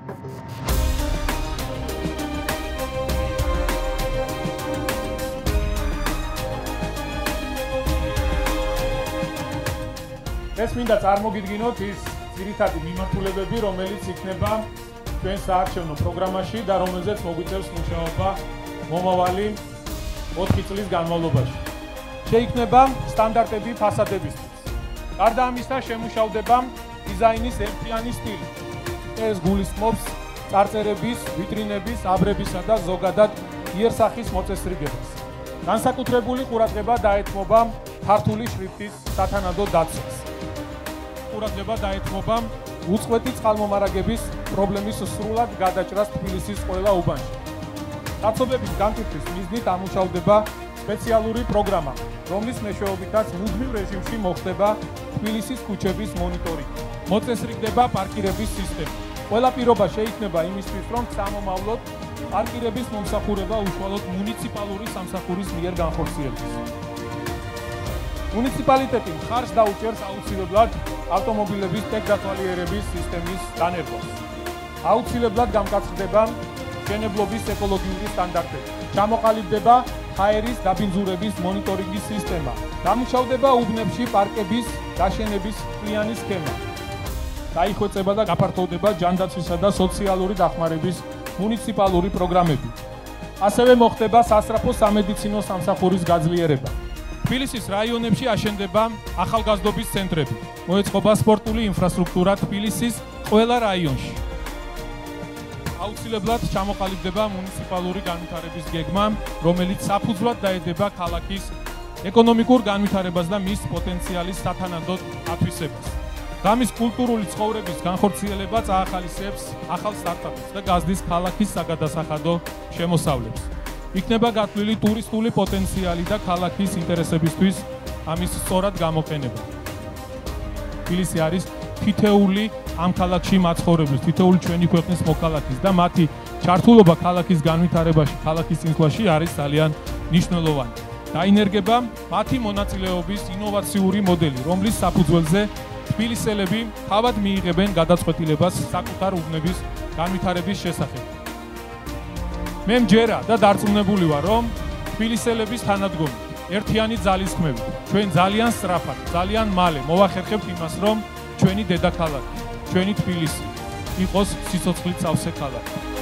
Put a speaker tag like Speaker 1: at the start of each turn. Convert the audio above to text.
Speaker 1: ეს მინდა წარმოგიდგინოთ ის ძირითადი მიმართულებები, რომელიც იქნება ჩვენ საარჩევნო პროგრამაში და რომელზეც მოგვიწევს მუშაობა მომავალი 4 წლის განმავლობაში. შეიქმნება სტანდარტები ფასადებისთვის. გარდა ამისა, შემუშავდება დიზაინის ერთიანი სტილი. ეს გულისხმობს წარწერების, ვიტრინების, აბრებისა და ზოგადად იერსახის მოწესრიგებას. განსაკუთრებული ყურადღება დაეთმობა ქართული შრიფტის სათანადო დაცვას. ყურადღება დაეთმობა უწყვეტი წყალმომარაგების პრობლემის სრულად გადაჭრას თბილისის ყველა უბანში. დაცობების განკუთვნის მიზნით ამუშავდება სპეციალური პროგრამა, რომლის მეშვეობითაც მუდმივ რეჟიმში მოხდება თბილისის ქუჩების მონიტორინგი. მოწესრიგდება პარკირების სისტემა. ყველა პირობა შეიქმნება იმისთვის, რომ სამომავლოდ პარკირების მომსახურება უშუალოდ მუნიციპალური სამსახურის მიერ განხორციელდეს. მუნიციპალიტეტი მხარს დაუჭერს აუცილებლად ავტომობილების ტექდათვალიერების სისტემის დანერგვას. აუცილებლად გამკაცრდება მშენებლობის ეკოლოგიური სტანდარტები. ჩამოყალიბდება ჰაერის დაბინძურების მონიტორინგის სისტემა. დამუშავდება უბნებში პარკების გაშენების მთლიანი სქემა. დაიხვეწება და გაფართოვდება ჯანდაცვისა და სოციალური დახმარების მუნიციპალური პროგრამები. ასევე მოხდება სასწრაფო სამედიცინო სამსახურის გაძლიერება. თბილისის რაიონებში აშენდება ახალგაზრდობის ცენტრები. მოეწყობა სპორტული ინფრასტრუქტურა თბილისის ყველა რაიონში. აუცილებლად ჩამოყალიბდება მუნიციპალური განვითარების გეგმა, რომელიც საფუძვლად დაედება ქალაქის ეკონომიკურ განვითარებას და მის პოტენციალის სათანადოდ ათვისებას. გამის კულტურული ცხოვრების განხორციელება წაახალისებს ახალ სტარტაპებს და გაზრდის ქალაქის საგადასახადო შემოსავლებს. იქნება გათვლილი ტურისტული პოტენციალი და ქალაქის ინტერესებისთვის ამის სწორად გამოყენება. თბილისი არის თითეული ამ ქალაქში მაცხოვრებლის, თითეული ჩვენი ქვეყნის მოქალაქის და მათი ჩართულობა ქალაქის განვითარებაში, ქალაქის წინსვლაში არის ძალიან მნიშვნელოვანი. დაინერგება მათი მონაწილეობის ინოვაციური მოდელი, რომლის საფუძველზე თბილისელები თავად მიიღებენ გადაწყვეტილებას საკუთარ უბნების განვითარების შესახებ. მე მჯერა და დარწმუნებული ვარ, რომ თბილისელების თანადგომი, ერთიანი ძალისხმევით, ჩვენ ძალიან სწრაფად, ძალიან მალე მოვახერხებთ იმას, რომ ჩვენი დედაქალაქი, ჩვენი თბილისი იყოს სიცოცხლით სავსე ქალაქი.